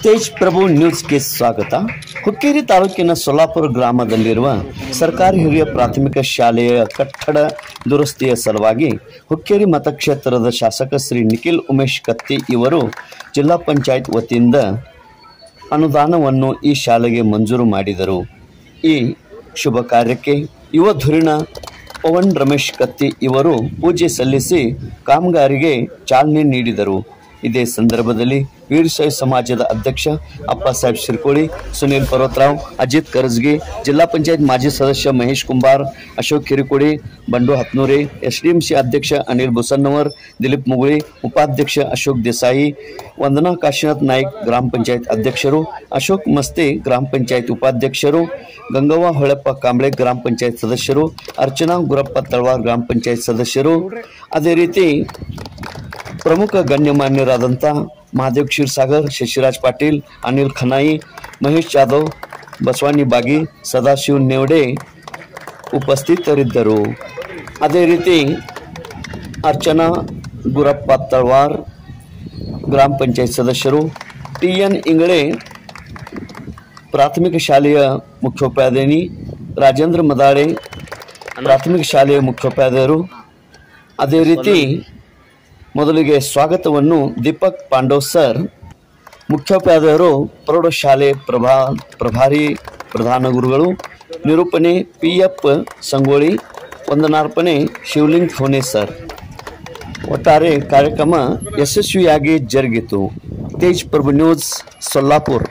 ತೇಜ್ ಪ್ರಭು ನ್ಯೂಸ್ಗೆ ಸ್ವಾಗತ. ಹುಕ್ಕೇರಿ ತಾಲೂಕಿನ ಸೊಲ್ಲಾಪುರ ಗ್ರಾಮದಲ್ಲಿರುವ ಸರ್ಕಾರಿ ಹಿರಿಯ ಪ್ರಾಥಮಿಕ ಶಾಲೆಯ ಕಟ್ಟಡ ದುರಸ್ತಿಯ ಸಲುವಾಗಿ ಹುಕ್ಕೇರಿ ಮತಕ್ಷೇತ್ರದ ಶಾಸಕ ಶ್ರೀ ನಿಖಿಲ್ ಉಮೇಶ್ ಕತ್ತಿ ಇವರು ಜಿಲ್ಲಾ ಪಂಚಾಯತ್ ವತಿಯಿಂದ ಅನುದಾನವನ್ನು ಈ ಶಾಲೆಗೆ ಮಂಜೂರು ಮಾಡಿದರು. ಈ ಶುಭ ಕಾರ್ಯಕ್ಕೆ ಯುವ ಧುರೀಣ ಪವನ್ ರಮೇಶ್ ಕತ್ತಿ ಇವರು ಪೂಜೆ ಸಲ್ಲಿಸಿ ಕಾಮಗಾರಿಗೆ ಚಾಲನೆ ನೀಡಿದರು. ಇದೇ ಸಂದರ್ಭದಲ್ಲಿ ವೀರಶೈವ ಸಮಾಜದ ಅಧ್ಯಕ್ಷ ಅಪ್ಪಾಸಾಹೇಬ್ ಶಿರ್ಕೋಳಿ, ಸುನೀಲ್ ಪರ್ವತರಾವ್, ಅಜಿತ್ ಕರಜಗಿ, ಜಿಲ್ಲಾ ಪಂಚಾಯತ್ ಮಾಜಿ ಸದಸ್ಯ ಮಹೇಶ್ ಕುಂಬಾರ್, ಅಶೋಕ್ ಹಿರಿಕೋಡಿ, ಬಂಡು ಹತ್ನೂರಿ, ಎಸ್ಡಿಎಂಸಿ ಅಧ್ಯಕ್ಷ ಅನಿಲ್ ಬುಸನ್ನವರ್, ದಿಲೀಪ್ ಮುಗುಳಿ, ಉಪಾಧ್ಯಕ್ಷ ಅಶೋಕ್ ದೇಸಾಯಿ, ವಂದನಾ ಕಾಶಿನಾಥ್ ನಾಯ್ಕ್ ಗ್ರಾಮ ಪಂಚಾಯತ್ ಅಧ್ಯಕ್ಷರು, ಅಶೋಕ್ ಮಸ್ತಿ ಗ್ರಾಮ ಪಂಚಾಯತ್ ಉಪಾಧ್ಯಕ್ಷರು, ಗಂಗವ್ವ ಹೊಳೆಪ್ಪ ಕಾಂಬ್ಳೆ ಗ್ರಾಮ ಪಂಚಾಯತ್ ಸದಸ್ಯರು, ಅರ್ಚನಾ ಗುರಪ್ಪ ತಳವಾರ್ ಗ್ರಾಮ ಪಂಚಾಯತ್ ಸದಸ್ಯರು, ಅದೇ ರೀತಿ ಪ್ರಮುಖ ಗಣ್ಯಮಾನ್ಯರಾದಂಥ ಮಹಾದೇವ್ ಕ್ಷೀರ್ಸಾಗರ್, ಶಶಿರಾಜ್ ಪಾಟೀಲ್, ಅನಿಲ್ ಖನಾಯಿ, ಮಹೇಶ್ ಜಾಧವ್, ಬಸವಾನಿ ಬಾಗಿ, ಸದಾಶಿವ್ ನೇವಡೆ ಉಪಸ್ಥಿತರಿದ್ದರು. ಅದೇ ರೀತಿ ಅರ್ಚನಾ ಗುರಪ್ಪ ತಳವಾರ್ ಗ್ರಾಮ ಪಂಚಾಯತ್ ಸದಸ್ಯರು, ಟಿ.ಎನ್. ಇಂಗಳೆ ಪ್ರಾಥಮಿಕ ಶಾಲೆಯ ಮುಖ್ಯೋಪಾಧ್ಯಾಯಿನಿ, ರಾಜೇಂದ್ರ ಮದಾಳೆ ಪ್ರಾಥಮಿಕ ಶಾಲೆಯ ಮುಖ್ಯೋಪಾಧ್ಯಾಯರು, ಅದೇ ರೀತಿ ಮೊದಲಿಗೆ ಸ್ವಾಗತವನ್ನು ದೀಪಕ್ ಪಾಂಡವ್ ಸರ್, ಮುಖ್ಯೋಪಾಧ್ಯಾಯರು ಪ್ರೌಢಶಾಲೆ ಪ್ರಭಾರಿ ಪ್ರಧಾನ ಗುರುಗಳು, ನಿರೂಪಣೆ ಪಿ.ಎಫ್. ಸಂಗೋಳಿ, ವಂದನಾರ್ಪಣೆ ಶಿವಲಿಂಗ್ ಥೋನೆ ಸರ್. ಒಟ್ಟಾರೆ ಕಾರ್ಯಕ್ರಮ ಯಶಸ್ವಿಯಾಗಿ ಜರುಗಿತು. ತೇಜ್ ಪ್ರಭು ನ್ಯೂಸ್, ಸೊಲ್ಲಾಪುರ್.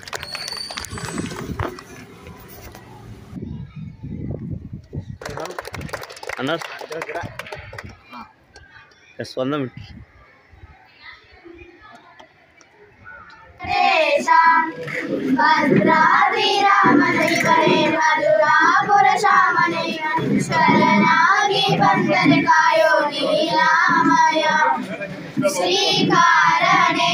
ಭದ್ರಾದ್ರಿ ರಾಮನೈ ಕರೆ ಮಧುರಾಪುರ ಶಾಮನೈ ಶರಣಾಗಿ ಬಂದರೆ ಕಾಯೋ ನೀಲಾಮಯ ಶ್ರೀಕಾರಣೆ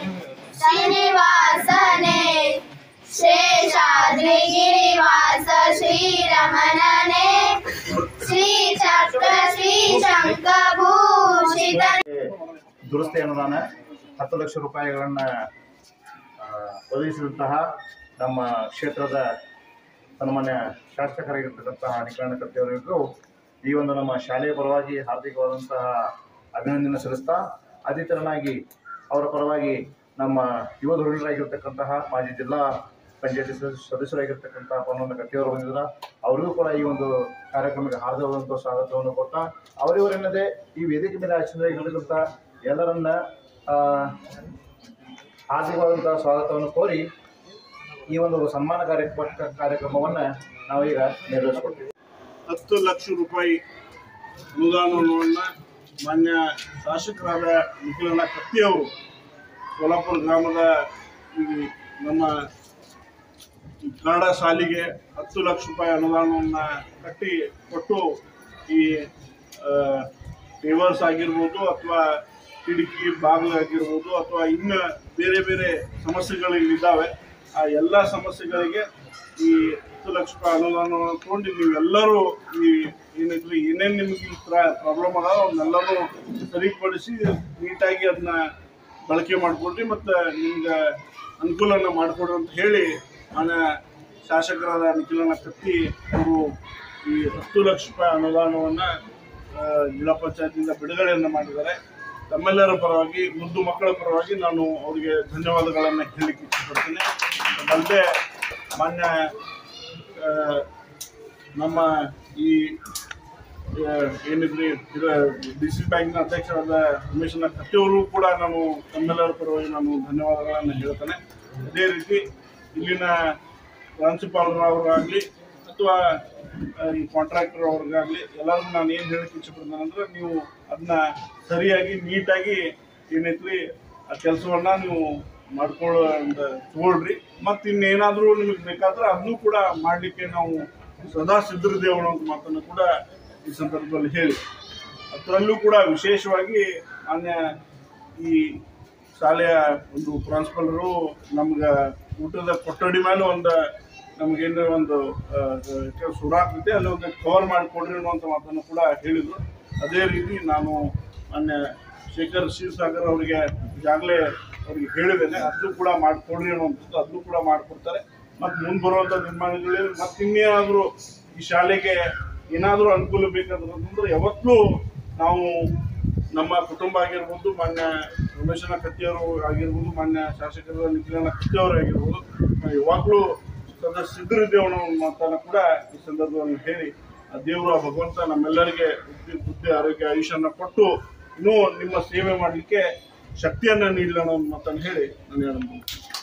ಶ್ರೀನಿವಾಸನೆ ಶೇಷಾದ್ರಿ ಗಿರಿವಾಸ ಶ್ರೀರಮಣನೆ ಶ್ರೀಚಕ್ರ ಶ್ರೀ ಶಂಖಭೂಷಿತ. ದುರಸ್ತಿ ಅನುದಾನ 10 ಲಕ್ಷ ರೂಪಾಯಿಗಳನ್ನು ಒದಗಿಸಿದಂತಹ ನಮ್ಮ ಕ್ಷೇತ್ರದ ಸನ್ಮಾನ್ಯ ಶಾಸಕರಾಗಿರ್ತಕ್ಕಂತಹ ನಿಖಿಲ್ ಕತ್ತಿಯವರಿಗೂ ಈ ಒಂದು ನಮ್ಮ ಶಾಲೆಯ ಪರವಾಗಿ ಹಾರ್ದಿಕವಾದಂತಹ ಅಭಿನಂದನೆ ಸಲ್ಲಿಸ್ತಾ, ಅದೇ ಥರನಾಗಿ ಅವರ ಪರವಾಗಿ ನಮ್ಮ ಯುವ ಧುರೀಣರಾಗಿರ್ತಕ್ಕಂತಹ ಮಾಜಿ ಜಿಲ್ಲಾ ಪಂಚಾಯತಿ ಸದಸ್ಯರಾಗಿರ್ತಕ್ಕಂತಹ ಪವನ್ ಕತ್ತಿಯವರು ಬಂದಿದ್ದಾರೆ. ಅವರಿಗೂ ಕೂಡ ಈ ಒಂದು ಕಾರ್ಯಕ್ರಮಕ್ಕೆ ಹಾರ್ದಿಕವಾದಂಥ ಸ್ವಾಗತವನ್ನು ಕೊಡ್ತಾ, ಅವರಿವರೆನ್ನದೇ ಈ ವೇದಿಕೆ ಮೇಲೆ ಆಚರಣೆಗಳಿರುವಂಥ ಎಲ್ಲರನ್ನ ಹಾರ್ದಿಕವಾದಂತಹ ಸ್ವಾಗತವನ್ನು ಕೋರಿ ಈ ಒಂದು ಸನ್ಮಾನ ಕಾರ್ಯಕ್ರಮವನ್ನು ನಾವೀಗ ನೆರವೇರಿಸ್ಕೊಡ್ತೀವಿ. 10 ಲಕ್ಷ ರೂಪಾಯಿ ಅನುದಾನವನ್ನು ಮಾನ್ಯ ಶಾಸಕರಾದ ನಿಖಿಲ್ ಕತ್ತಿಯವರು ಸೊಲ್ಲಾಪುರ ಗ್ರಾಮದ ನಮ್ಮ ಕನ್ನಡ ಶಾಲೆಗೆ 10 ಲಕ್ಷ ರೂಪಾಯಿ ಅನುದಾನವನ್ನು ಕೊಟ್ಟು ಈ ಪೇವರ್ಸ್ ಆಗಿರ್ಬೋದು ಅಥವಾ ಕಿಟಕಿ ಬಾಗಿಲಾಗಿರ್ಬೋದು ಅಥವಾ ಇನ್ನು ಬೇರೆ ಬೇರೆ ಸಮಸ್ಯೆಗಳಿದ್ದಾವೆ. ಆ ಎಲ್ಲ ಸಮಸ್ಯೆಗಳಿಗೆ ಈ 10 ಲಕ್ಷ ರೂಪಾಯಿ ಅನುದಾನವನ್ನು ತೊಗೊಂಡು ನೀವೆಲ್ಲರೂ ಈ ಏನೇನು ನಿಮಗೆ ಪ್ರಾಬ್ಲಮ್ ಅದಾವ ಅವನ್ನೆಲ್ಲರೂ ಸರಿಪಡಿಸಿ ನೀಟಾಗಿ ಅದನ್ನ ಬಳಕೆ ಮಾಡಿಕೊಡ್ರಿ ಮತ್ತು ನಿಮ್ಗೆ ಅನುಕೂಲನ ಮಾಡಿಕೊಡ್ರಿ ಅಂತ ಹೇಳಿ ಶಾಸಕರಾದ ನಿಖಿಲ್ ಕತ್ತಿ ಅವರು ಈ 10 ಲಕ್ಷ ರೂಪಾಯಿ ಅನುದಾನವನ್ನು ಜಿಲ್ಲಾ ಪಂಚಾಯತ್ನಿಂದ ಬಿಡುಗಡೆಯನ್ನು ಮಾಡಿದ್ದಾರೆ. ತಮ್ಮೆಲ್ಲರ ಪರವಾಗಿ, ಮುದ್ದು ಮಕ್ಕಳ ಪರವಾಗಿ ನಾನು ಅವರಿಗೆ ಧನ್ಯವಾದಗಳನ್ನು ಹೇಳಲಿಕ್ಕೆ ಇಷ್ಟಪಡ್ತೀನಿ. ಅದಲ್ಲದೆ ಮಾನ್ಯ ನಮ್ಮ ಈ ಏನಿದ್ರಿ ಡಿ.ಸಿ ಬ್ಯಾಂಕ್ನ ಅಧ್ಯಕ್ಷರಾದ ಉಮೇಶ್ ಕತ್ತಿಯವರು ಕೂಡ ನಾನು ತಮ್ಮೆಲ್ಲರ ಪರವಾಗಿ ನಾನು ಧನ್ಯವಾದಗಳನ್ನು ಹೇಳ್ತೇನೆ. ಅದೇ ರೀತಿ ಇಲ್ಲಿನ ಪ್ರಾಂಶುಪಾಲರವರಾಗಲಿ ಅಥವಾ ಈ ಕಾಂಟ್ರಾಕ್ಟರ್ ಅವ್ರಿಗಾಗಲಿ ಎಲ್ಲರಿಗೂ ನಾನು ಏನು ಹೇಳಕ್ಕೆ ಇಷ್ಟಪಡ್ತೇನೆ ಅಂದರೆ, ನೀವು ಅದನ್ನ ಸರಿಯಾಗಿ ನೀಟಾಗಿ ಏನೈತ್ರಿ ಆ ಕೆಲಸವನ್ನು ನೀವು ತಗೊಳ್ರಿ. ಮತ್ತು ಇನ್ನೇನಾದರೂ ನಿಮಗೆ ಬೇಕಾದ್ರೆ ಅದನ್ನೂ ಕೂಡ ಮಾಡಲಿಕ್ಕೆ ನಾವು ಸದಾ ಸಿದ್ಧರಿದ್ದೇವೆ ಅನ್ನೋ ಮಾತನ್ನು ಕೂಡ ಈ ಸಂದರ್ಭದಲ್ಲಿ ಹೇಳಿ, ಅದರಲ್ಲೂ ಕೂಡ ವಿಶೇಷವಾಗಿ ಮಾನ್ಯ ಈ ಶಾಲೆಯ ಒಂದು ಪ್ರಿನ್ಸಿಪಲ್ರು ನಮ್ಗೆ ಊಟದ ಕೊಠಡಿ ಮೇಲೆ ಒಂದು ನಮಗೇನು ಒಂದು ಸುರಾಗ್ತೈತೆ ಅಲ್ಲಿ ಒಂದು ಕವರ್ ಮಾಡಿಕೊಡ್ರಿ ಅನ್ನುವಂಥ ಮಾತನ್ನು ಕೂಡ ಹೇಳಿದರು. ಅದೇ ರೀತಿ ನಾನು ಮಾನ್ಯ ಶೇಖರ್ ಕ್ಷೀರ್ಸಾಗರ್ ಅವರಿಗೆ ಈಗಾಗಲೇ ಅವ್ರಿಗೆ ಹೇಳಿದ್ದೇನೆ, ಅದನ್ನು ಕೂಡ ಮಾಡಿಕೊಡ್ರಿ ಅನ್ನುವಂಥದ್ದು, ಅದನ್ನು ಕೂಡ ಮಾಡಿಕೊಡ್ತಾರೆ. ಮತ್ತು ಮುಂದೆ ಬರುವಂಥ ನಿರ್ಮಾಣಗಳಲ್ಲಿ ಮತ್ತೆ ಇನ್ನೇನಾದರೂ ಈ ಶಾಲೆಗೆ ಏನಾದರೂ ಅನುಕೂಲ ಬೇಕಾದ್ರೆ ಯಾವತ್ತೂ ನಾವು ನಮ್ಮ ಕುಟುಂಬ ಆಗಿರ್ಬೋದು, ಮಾನ್ಯ ರಮೇಶನ ಕತ್ತಿಯವರು ಆಗಿರ್ಬೋದು, ಮಾನ್ಯ ಶಾಸಕರ ನಿಖಿಲನ ಕತ್ತಿಯವರು ಆಗಿರ್ಬೋದು, ನಾವು ಯಾವಾಗಲೂ ಸಿದ್ಧರಿದ್ದೇವೆ ಅನ್ನೋ ಮಾತನ್ನು ಕೂಡ ಈ ಸಂದರ್ಭದಲ್ಲಿ ಹೇಳಿ, ಆ ದೇವರು ಆ ಭಗವಂತ ನಮ್ಮೆಲ್ಲರಿಗೆ ಬುದ್ಧಿ ಆರೋಗ್ಯ ಆಯುಷ್ಯನ ಕೊಟ್ಟು ಇನ್ನೂ ನಿಮ್ಮ ಸೇವೆ ಮಾಡಲಿಕ್ಕೆ ಶಕ್ತಿಯನ್ನು ನೀಡಲಿ ಅನ್ನೋ ಮಾತನ್ನು ಹೇಳಿ ನಾನು ಹೇಳಬಹುದು.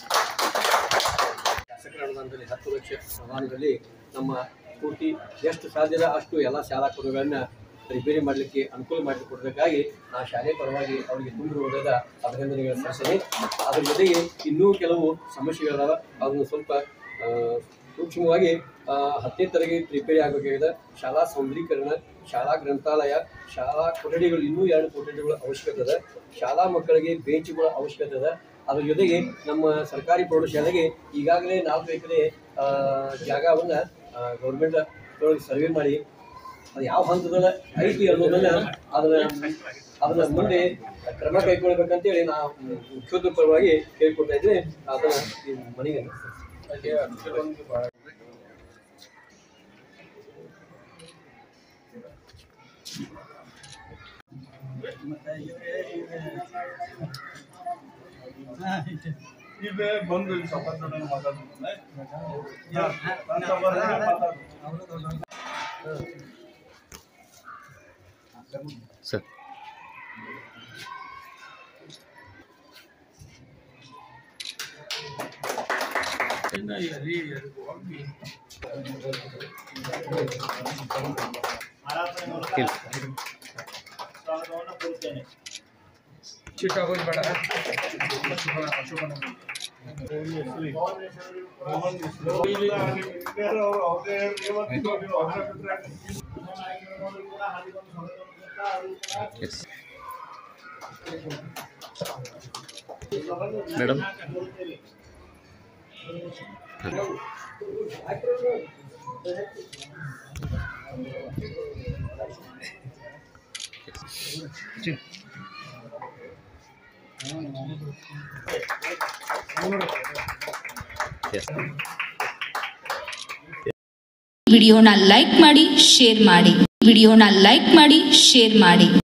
ಶಾಸಕರ ಅನುದಾನದಲ್ಲಿ 10 ಲಕ್ಷ ಅನುದಾನದಲ್ಲಿ ನಮ್ಮ ಪೂರ್ತಿ ಎಷ್ಟು ಸಾಧ್ಯದ ಅಷ್ಟು ಎಲ್ಲ ಶಾಲಾ ಕೊಡುಗಳನ್ನು ರಿಪೇರಿ ಮಾಡಲಿಕ್ಕೆ ಅನುಕೂಲ ಮಾಡಿಕೊಡಬೇಕಾಗಿ ಆ ಶಾಲೆ ಪರವಾಗಿ ಅವರಿಗೆ ತುಂಬಿರುವುದಾದ ಅಭಿನಂದನೆಗಳ ಸಲ್ಲಿಸ್ತೇನೆ. ಅದರ ಜೊತೆಗೆ ಇನ್ನೂ ಕೆಲವು ಸಮಸ್ಯೆಗಳಿದಾವೆ, ಅದನ್ನು ಸ್ವಲ್ಪ ಸೂಕ್ಷ್ಮವಾಗಿ 10ನೇ ತರಗತಿ ರಿಪೇರಿ ಆಗಬೇಕಾಗಿದೆ. ಶಾಲಾ ಸೌಂದರೀಕರಣ, ಶಾಲಾ ಗ್ರಂಥಾಲಯ, ಶಾಲಾ ಕೊಠಡಿಗಳು, ಇನ್ನೂ 2 ಕೊಠಡಿಗಳ ಅವಶ್ಯಕತೆ ಇದೆ. ಶಾಲಾ ಮಕ್ಕಳಿಗೆ ಬೆಂಚ್ಗಳ ಅವಶ್ಯಕತೆ ಇದೆ. ಅದ್ರ ಜೊತೆಗೆ ನಮ್ಮ ಸರ್ಕಾರಿ ಪ್ರೌಢಶಾಲೆಗೆ ಈಗಾಗಲೇ 4 ಎಕರೆ ಜಾಗವನ್ನು ಗೌರ್ಮೆಂಟ್ ಸರ್ವೆ ಮಾಡಿ ಅದು ಯಾವ ಹಂತದಲ್ಲಿ ಐತಿ ಅನ್ನೋದನ್ನು ಅದನ್ನ ಮುಂದೆ ಕ್ರಮ ಕೈಗೊಳ್ಳಬೇಕಂತೇಳಿ ನಾವು ಮುಖ್ಯೋದ್ರ ಪರವಾಗಿ ಕೇಳ್ಕೊಳ್ತಾ ಇದ್ರೆ ಅದನ್ನ ಮನೆಗೆ ಈಗ ಬಂದು ಸಭಾಸದನ ಮಾತಾಡ್ತಾರೆ ಸರ್. ಮೇಡಮ್ ವಿಡಿಯೋನ ಲೈಕ್ ಮಾಡಿ, ಶೇರ್ ಮಾಡಿ.